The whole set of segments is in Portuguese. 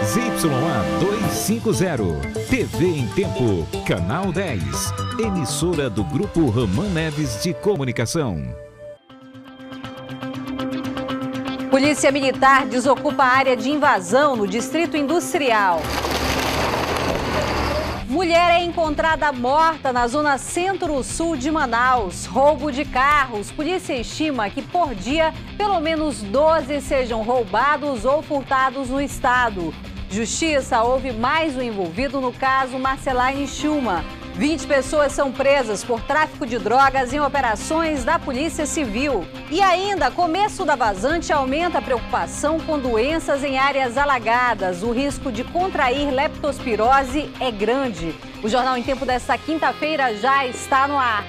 ZYA 250, TV em Tempo, Canal 10, emissora do Grupo Ramã Neves de Comunicação. Polícia Militar desocupa a área de invasão no Distrito Industrial. Mulher é encontrada morta na zona centro-sul de Manaus. Roubo de carros. Polícia estima que por dia, pelo menos 12 sejam roubados ou furtados no estado. Justiça houve mais um envolvido no caso Marceline Chuma. 20 pessoas são presas por tráfico de drogas em operações da Polícia Civil. E ainda, começo da vazante aumenta a preocupação com doenças em áreas alagadas. O risco de contrair leptospirose é grande. O Jornal em Tempo desta quinta-feira já está no ar.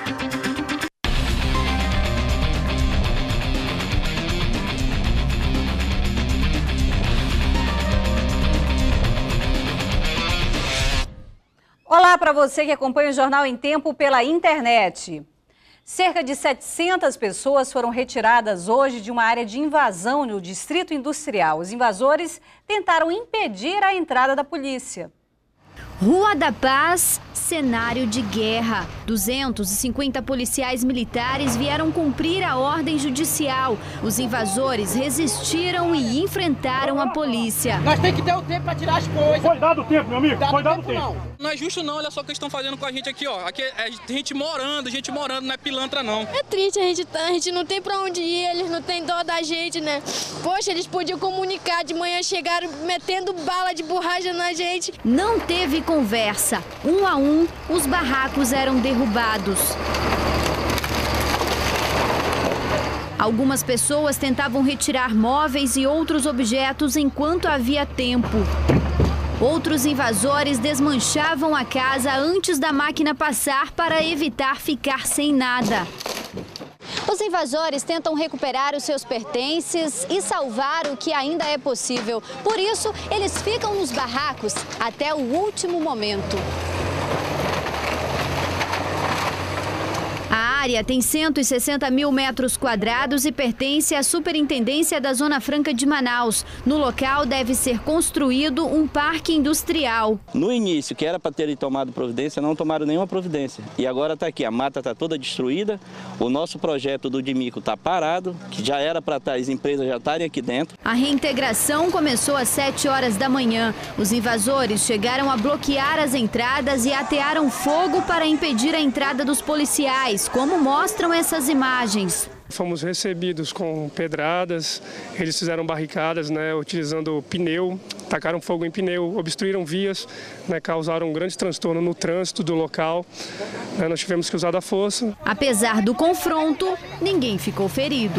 Olá para você que acompanha o Jornal em Tempo pela internet. Cerca de 700 pessoas foram retiradas hoje de uma área de invasão no Distrito Industrial. Os invasores tentaram impedir a entrada da polícia. Rua da Paz, cenário de guerra. 250 policiais militares vieram cumprir a ordem judicial. Os invasores resistiram e enfrentaram a polícia. Nós temos que ter o tempo para tirar as coisas. Foi dado o tempo, meu amigo. Foi dado o tempo. Não é justo não, olha só o que estão fazendo com a gente aqui, ó. Aqui é gente morando, não é pilantra não. É triste, a gente não tem pra onde ir, eles não têm dó da gente, né? Poxa, eles podiam comunicar, de manhã chegaram metendo bala de borracha na gente. Não teve conversa. Um a um, os barracos eram derrubados. Algumas pessoas tentavam retirar móveis e outros objetos enquanto havia tempo. Outros invasores desmanchavam a casa antes da máquina passar para evitar ficar sem nada. Os invasores tentam recuperar os seus pertences e salvar o que ainda é possível. Por isso, eles ficam nos barracos até o último momento. A área tem 160 mil metros quadrados e pertence à Superintendência da Zona Franca de Manaus. No local deve ser construído um parque industrial. No início, que era para terem tomado providência, não tomaram nenhuma providência. E agora está aqui, a mata está toda destruída, o nosso projeto do Dimico está parado, que já era para as empresas já estarem aqui dentro. A reintegração começou às 7 horas da manhã. Os invasores chegaram a bloquear as entradas e atearam fogo para impedir a entrada dos policiais, como mostram essas imagens. Fomos recebidos com pedradas, eles fizeram barricadas, utilizando pneu, tacaram fogo em pneu, obstruíram vias, causaram um grande transtorno no trânsito do local. Nós tivemos que usar da força. Apesar do confronto, ninguém ficou ferido.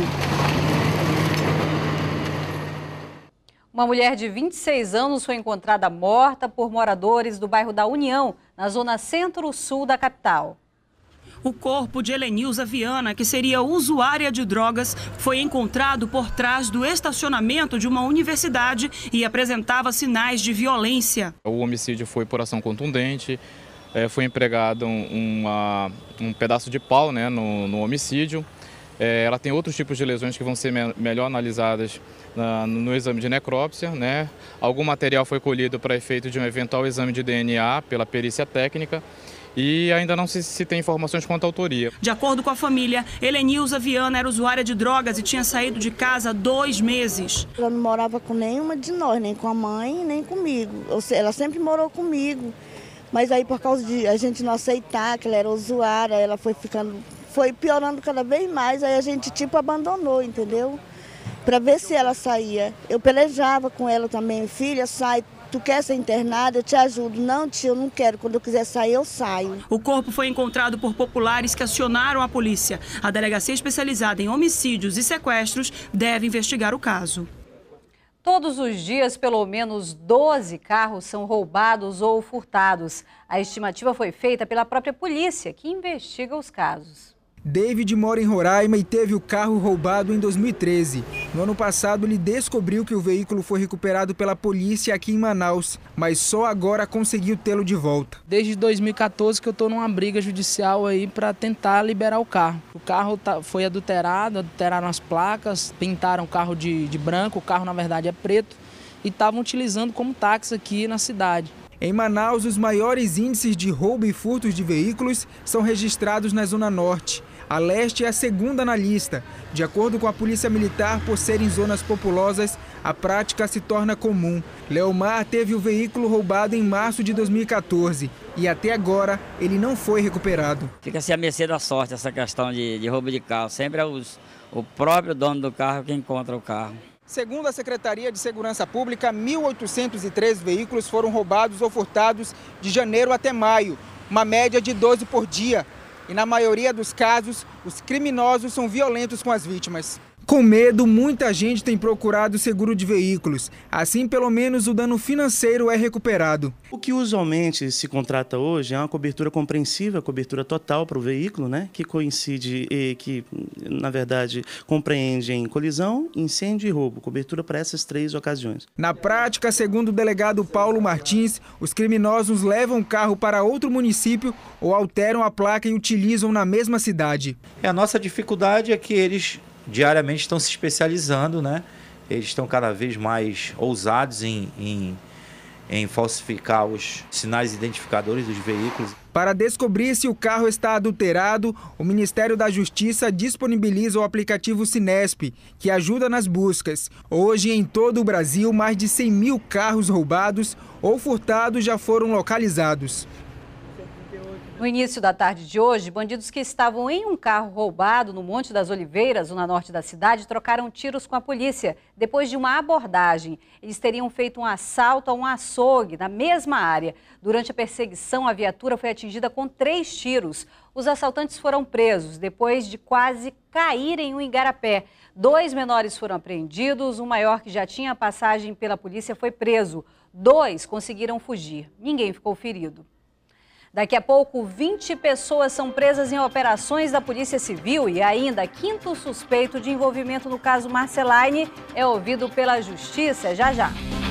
Uma mulher de 26 anos foi encontrada morta por moradores do bairro da União, na zona centro-sul da capital. O corpo de Helenilza Viana, que seria usuária de drogas, foi encontrado por trás do estacionamento de uma universidade e apresentava sinais de violência. O homicídio foi por ação contundente, foi empregado um pedaço de pau no homicídio. Ela tem outros tipos de lesões que vão ser melhor analisadas no exame de necrópsia. Algum material foi colhido para efeito de um eventual exame de DNA pela perícia técnica. E ainda não se tem informações quanto à autoria. De acordo com a família, Helenilza Viana era usuária de drogas e tinha saído de casa há 2 meses. Ela não morava com nenhuma de nós, nem com a mãe, nem comigo. Ela sempre morou comigo. Mas aí, por causa de a gente não aceitar que ela era usuária, ela foi piorando cada vez mais. Aí a gente abandonou, entendeu? Para ver se ela saía. Eu pelejava com ela também, filha, sai. Tu quer ser internada? Eu te ajudo. Não, tio, eu não quero. Quando eu quiser sair, eu saio. O corpo foi encontrado por populares que acionaram a polícia. A delegacia especializada em homicídios e sequestros deve investigar o caso. Todos os dias, pelo menos 12 carros são roubados ou furtados. A estimativa foi feita pela própria polícia, que investiga os casos. David mora em Roraima e teve o carro roubado em 2013. No ano passado, ele descobriu que o veículo foi recuperado pela polícia aqui em Manaus, mas só agora conseguiu tê-lo de volta. Desde 2014 que eu estou numa briga judicial aí para tentar liberar o carro. O carro foi adulterado, adulteraram as placas, pintaram o carro de branco, o carro na verdade é preto. e estavam utilizando como táxi aqui na cidade. Em Manaus, os maiores índices de roubo e furtos de veículos são registrados na Zona Norte. A Leste é a segunda na lista. De acordo com a Polícia Militar, por serem zonas populosas, a prática se torna comum. Leomar teve o veículo roubado em março de 2014 e até agora ele não foi recuperado. Fica-se à mercê da sorte essa questão de roubo de carro. Sempre é o próprio dono do carro que encontra o carro. Segundo a Secretaria de Segurança Pública, 1.803 veículos foram roubados ou furtados de janeiro até maio, uma média de 12 por dia. E na maioria dos casos, os criminosos são violentos com as vítimas. Com medo, muita gente tem procurado seguro de veículos. Assim, pelo menos o dano financeiro é recuperado. O que usualmente se contrata hoje é uma cobertura compreensiva, cobertura total para o veículo, né? Que coincide e que, na verdade, compreende em colisão, incêndio e roubo. Cobertura para essas 3 ocasiões. Na prática, segundo o delegado Paulo Martins, os criminosos levam o carro para outro município ou alteram a placa e utilizam na mesma cidade. A nossa dificuldade é que eles diariamente estão se especializando, né? Eles estão cada vez mais ousados em falsificar os sinais identificadores dos veículos. Para descobrir se o carro está adulterado, o Ministério da Justiça disponibiliza o aplicativo Sinesp, que ajuda nas buscas. Hoje, em todo o Brasil, mais de 100 mil carros roubados ou furtados já foram localizados. No início da tarde de hoje, bandidos que estavam em um carro roubado no Monte das Oliveiras, zona norte da cidade, trocaram tiros com a polícia depois de uma abordagem. Eles teriam feito um assalto a um açougue na mesma área. Durante a perseguição, a viatura foi atingida com 3 tiros. Os assaltantes foram presos depois de quase caírem em um igarapé. 2 menores foram apreendidos, um maior que já tinha passagem pela polícia foi preso. 2 conseguiram fugir. Ninguém ficou ferido. Daqui a pouco, 20 pessoas são presas em operações da Polícia Civil e ainda 5º suspeito de envolvimento no caso Marceline é ouvido pela Justiça já já.